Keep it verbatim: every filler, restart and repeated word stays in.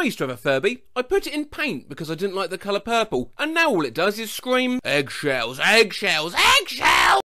I used to have a Furby. I put it in paint because I didn't like the colour purple, and now all it does is scream, eggshells, eggshells, eggshells!